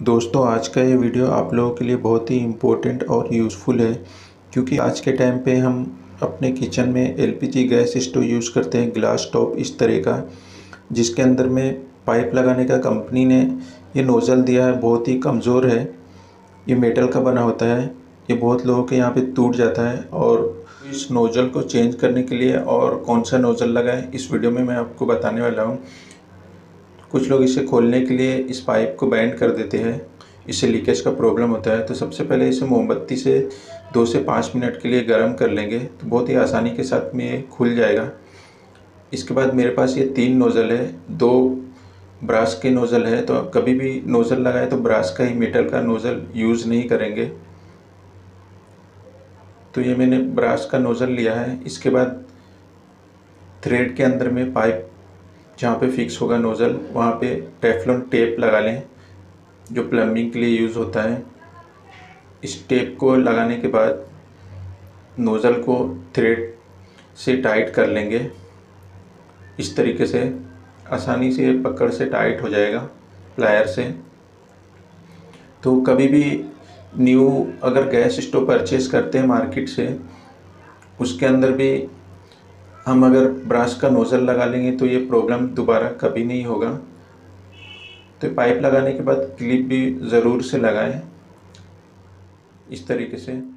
दोस्तों, आज का ये वीडियो आप लोगों के लिए बहुत ही इम्पोर्टेंट और यूज़फुल है, क्योंकि आज के टाइम पे हम अपने किचन में एलपीजी गैस स्टोव यूज़ करते हैं, ग्लास टॉप इस तरह का, जिसके अंदर में पाइप लगाने का कंपनी ने ये नोज़ल दिया है, बहुत ही कमज़ोर है। ये मेटल का बना होता है। ये बहुत लोगों के यहाँ पे टूट जाता है। और इस नोज़ल को चेंज करने के लिए और कौन सा नोज़ल लगाएं, इस वीडियो में मैं आपको बताने वाला हूँ। कुछ लोग इसे खोलने के लिए इस पाइप को बैंड कर देते हैं, इससे लीकेज का प्रॉब्लम होता है। तो सबसे पहले इसे मोमबत्ती से 2 से 5 मिनट के लिए गर्म कर लेंगे, तो बहुत ही आसानी के साथ में ये खुल जाएगा। इसके बाद मेरे पास ये 3 नोज़ल है, 2 ब्रास के नोज़ल है। तो आप कभी भी नोज़ल लगाए तो ब्रास का ही, मेटल का नोज़ल यूज़ नहीं करेंगे। तो ये मैंने ब्रास का नोज़ल लिया है। इसके बाद थ्रेड के अंदर में पाइप जहाँ पे फिक्स होगा नोज़ल, वहाँ पे टेफ्लॉन टेप लगा लें, जो प्लम्बिंग के लिए यूज़ होता है। इस टेप को लगाने के बाद नोज़ल को थ्रेड से टाइट कर लेंगे। इस तरीके से आसानी से पकड़ से टाइट हो जाएगा प्लायर से। तो कभी भी न्यू अगर गैस स्टोव परचेज़ करते हैं मार्केट से, उसके अंदर भी हम अगर ब्रास का नोज़ल लगा लेंगे तो ये प्रॉब्लम दोबारा कभी नहीं होगा। तो पाइप लगाने के बाद क्लिप भी ज़रूर से लगाएं, इस तरीके से।